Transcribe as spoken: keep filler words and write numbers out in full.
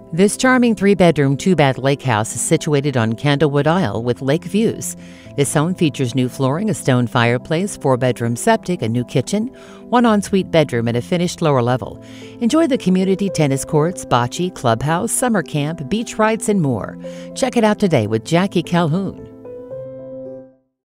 This charming three-bedroom, two-bath lake house is situated on Candlewood Isle with lake views. This home features new flooring, a stone fireplace, four-bedroom septic, a new kitchen, one ensuite bedroom, and a finished lower level. Enjoy the community tennis courts, bocce, clubhouse, summer camp, beach rides, and more. Check it out today with Jackie Calhoun.